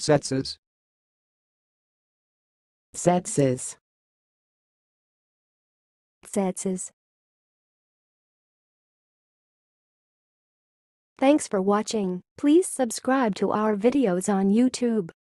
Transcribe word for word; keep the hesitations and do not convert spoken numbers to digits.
tsetses, tsetses, tsetses. Thanks for watching. Please subscribe to our videos on YouTube.